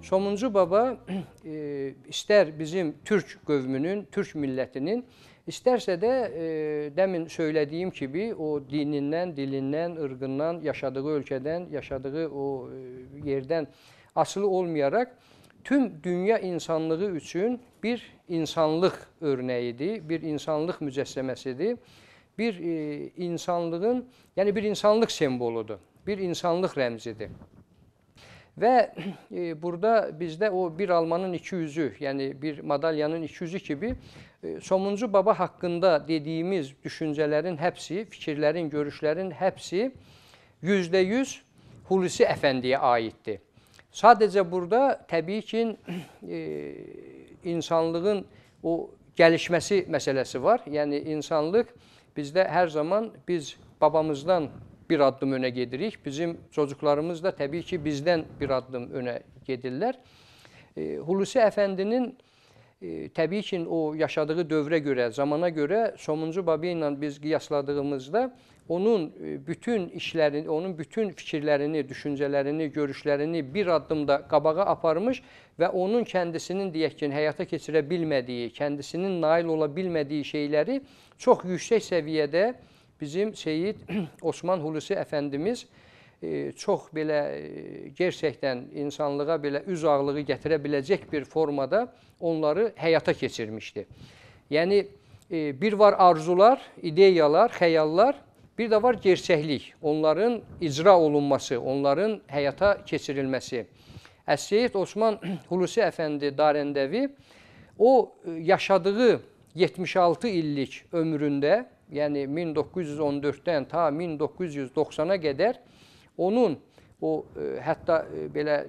Somuncu Baba ister bizim Türk qövmünün, Türk millətinin, istərsə də demin söylediğim gibi o dinindən, dilindən, ırgından, yaşadığı ölkədən, yaşadığı o yerdən asılı olmayarak tüm dünya insanlığı üçün bir insanlıq örneğidir, bir insanlıq mücəssəməsidir. Bir insanlığın, yani bir insanlıq semboludur, bir insanlıq rəmzidir. Ve burada bizde o bir almanın iki yüzü, yani bir madalyanın iki yüzü gibi Somuncu Baba hakkında dediğimiz düşüncelerin hepsi, fikirlerin, görüşlerin hepsi %100 Hulusi Efendi'ye aitti. Sadece burada tabii ki insanlığın o gelişmesi meselesi var. Yani insanlık bizde her zaman biz babamızdan bir adım öne gedirik. Bizim çocuklarımız da tabii ki bizden bir adım öne gedirlər. Hulusi Efendi'nin tabii ki o yaşadığı dövrə görə, zamana görə Somuncu Baba ilə biz qiyasladığımızda onun bütün işlerini, onun bütün fikirlerini, düşüncelerini, görüşlerini bir adımda qabağa aparmış ve onun kendisinin deyək ki, həyata keçirə bilmədiyi, kendisinin nail ola bilmədiyi şeyləri çok yüksek seviyede bizim Seyyid Osman Hulusi Efendimiz çox belə gerçekten insanlığa belə üz ağlığı gətirə biləcək bir formada onları həyata keçirmişdi. Yani bir var arzular, ideyalar, xəyallar, bir de var gerçeklik, onların icra olunması, onların həyata keçirilməsi. Seyyid Osman Hulusi Efendi Darəndəvi o yaşadığı 76 illik ömründə, yani 1914'ten ta 1990'a kadar onun o hatta böyle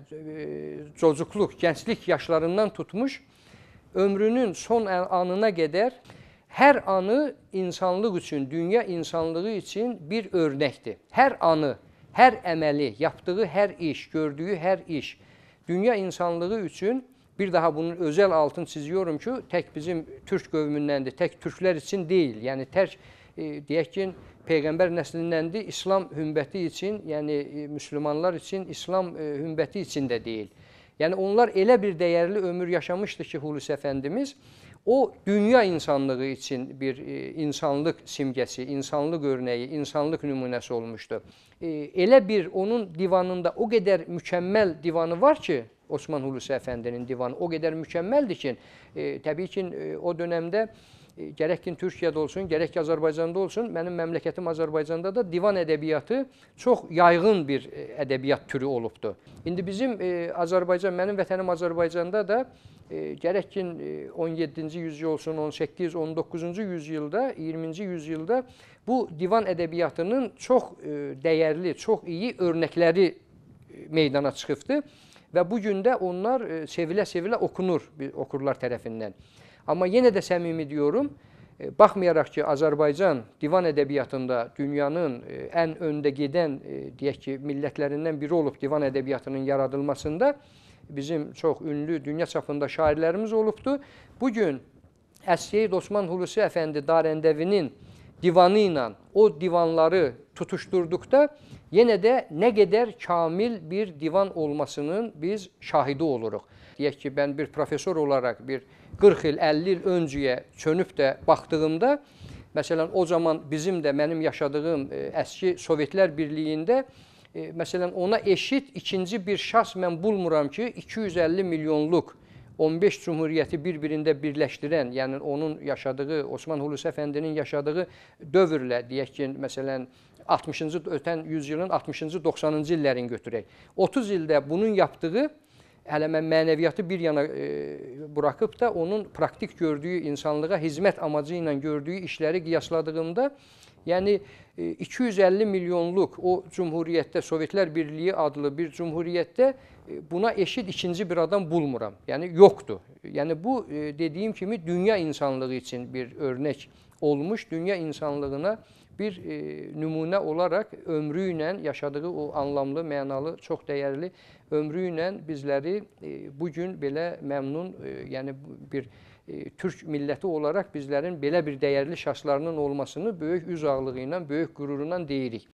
çocukluk, gençlik yaşlarından tutmuş ömrünün son anına kadar her anı insanlık için, dünya insanlığı için bir örnekti. Her anı, her emeli, yaptığı her iş, gördüğü her iş dünya insanlığı için. Bir daha bunun özel altını çiziyorum ki, tek bizim Türk qövmündendir, tek Türkler için değil. Yani tek deyək ki, Peygamber neslindəndir, İslam hümbəti için, yani Müslümanlar için, İslam hümbəti için de değil. Yani onlar elə bir değerli ömür yaşamıştı ki Hulusi Efendimiz, o dünya insanlığı için bir insanlık simgesi, insanlık örneği, insanlık nümunesi olmuştu. Elə bir onun divanında o kadar mükemmel divanı var ki, Osman Hulusi Efendi'nin divanı o kadar mükemmeldi ki, tabii ki o dönemde gerek ki Türkiye'de olsun, gerek ki Azerbaycan'da olsun, benim memleketim Azerbaycan'da da divan edebiyatı çok yaygın bir edebiyat türü olubdu. Şimdi bizim Azerbaycan, benim vətənim Azerbaycan'da da gerek ki 17. yüzyıl olsun, 18, 19. yüzyılda, 20. yüzyılda bu divan edebiyatının çok değerli, çok iyi örnekleri meydana çıkıbdı. Ve bugün de onlar sevilə-sevilə okunur okurlar tərəfindən. Ama yine de səmimi diyorum, baxmayaraq ki Azerbaycan divan edebiyatında dünyanın en önde giden deyək ki millətlərindən biri olub divan edebiyatının yaradılmasında bizim çok ünlü dünya çapında şairlərimiz olubdu. Bugün Seyyid Osman Hulusi Efendi Darəndəvinin divanı ilə o divanları tutuşturduqda yine de ne kadar kamil bir divan olmasının biz şahidi oluruq. Deyək ki, ben bir profesör olarak bir 40 il, 50 il öncəyə çönüb də baxdığımda, məsələn, o zaman bizim de benim yaşadığım eski Sovyetler Birliği'ndə, məsələn, ona eşit ikinci bir şahs mən bulmuram ki, 250 milyonluk 15 cumhuriyeti birbirində birləşdirən, yəni onun yaşadığı, Osman Hulusi Efendi'nin yaşadığı dövrlə, deyək ki, məsələn, 60-cı ötən yüzyılın 60-cı 90-cı illərini götürək. 30 ildə bunun yaptığı, hələ mən mənəviyyatı bir yana bırakıp da onun praktik gördüyü, insanlığa hizmet amacı ilə gördüyü işləri qiyasladığımda, yəni 250 milyonluk o cumhuriyette, Sovyetler Birliği adlı bir cumhuriyette buna eşit ikinci bir adam bulmuram. Yani yoktu. Yani bu dediğim gibi dünya insanlığı için bir örnek olmuş, dünya insanlığına bir nümunə olarak ömrüyle yaşadığı o anlamlı, mənalı, çok değerli ömrüyle bizleri bugün belə memnun, yani bir Türk milleti olarak bizlerin belə bir değerli şahslarının olmasını böyük üz ağlığı ilə, böyük qürurundan deyirik.